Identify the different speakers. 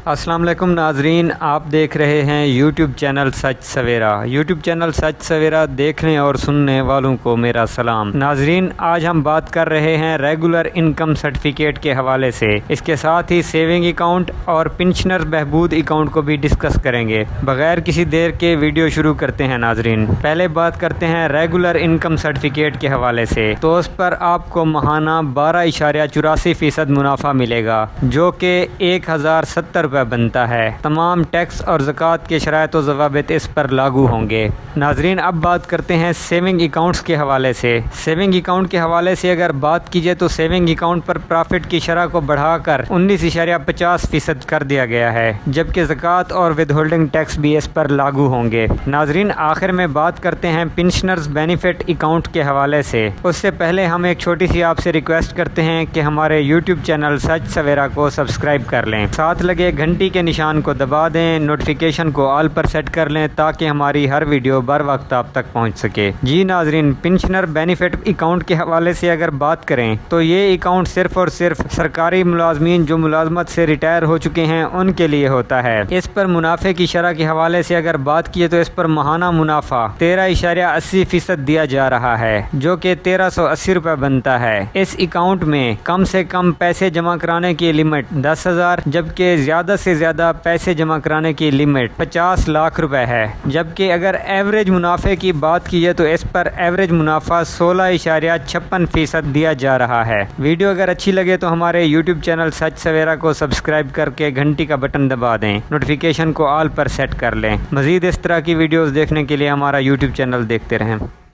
Speaker 1: अस्सलाम वालेकुम नाजरीन, आप देख रहे हैं YouTube channel Sach Savera. YouTube channel Sach Savera देखने और सुनने वालों को मेरा सलाम। नाजरीन, आज हम बात कर रहे हैं रेगुलर इनकम सर्टिफिकेट के हवाले से। इसके साथ ही सेविंग अकाउंट और पेंशनर बहबूद अकाउंट को भी डिस्कस करेंगे। बगैर किसी देर के वीडियो शुरू करते हैं नाजरीन। पहले बात करते हैं रेगुलर इनकम सर्टिफिकेट के हवाले से। तो उस पर आपको माहाना 12.84% मुनाफा मिलेगा, जो कि 1070 रुपये बनता है। तमाम टैक्स और ज़कात के शराइत व ज़वाबित इस पर लागू होंगे। नाजरीन, अब बात करते हैं सेविंग अकाउंट्स के हवाले से। सेविंग अकाउंट के हवाले से अगर बात कीजिए तो सेविंग अकाउंट पर प्रॉफिट की शरह को बढ़ाकर 19.50% कर दिया गया है, जबकि ज़कात और विदहोल्डिंग टैक्स भी इस पर लागू होंगे। नाजरीन, आखिर में बात करते हैं पेंशनर्स बेनिफिट अकाउंट के हवाले से। उससे पहले हम एक छोटी सी आपसे रिक्वेस्ट करते हैं कि हमारे यूट्यूब चैनल सच सवेरा को सब्सक्राइब कर लें, साथ लगे घंटी के निशान को दबा दें, नोटिफिकेशन को ऑल पर सेट कर लें ताकि हमारी हर वीडियो बर वक्त आप तक पहुंच सके। जी नाजरीन, पेंशनर बेनिफिट अकाउंट के हवाले से अगर बात करें तो ये अकाउंट सिर्फ और सिर्फ सरकारी मुलाजमीन जो मुलाजमत से रिटायर हो चुके हैं उनके लिए होता है। इस पर मुनाफे की शरह के हवाले से अगर बात की तो इस पर माहाना मुनाफा 13.80% दिया जा रहा है, जो कि 1380 रुपये बनता है। इस अकाउंट में कम से कम पैसे जमा कराने की लिमिट 10,000, जबकि ज़्यादा से ज़्यादा पैसे जमा कराने की लिमिट 50 लाख रुपए है। जबकि अगर एवरेज मुनाफे की बात की जाए तो इस पर एवरेज मुनाफा 16.56% दिया जा रहा है। वीडियो अगर अच्छी लगे तो हमारे यूट्यूब चैनल सच सवेरा को सब्सक्राइब करके घंटी का बटन दबा दें, नोटिफिकेशन को ऑल पर सेट कर लें। मज़ीद इस तरह की वीडियोज़ देखने के लिए हमारा यूट्यूब चैनल देखते रहें।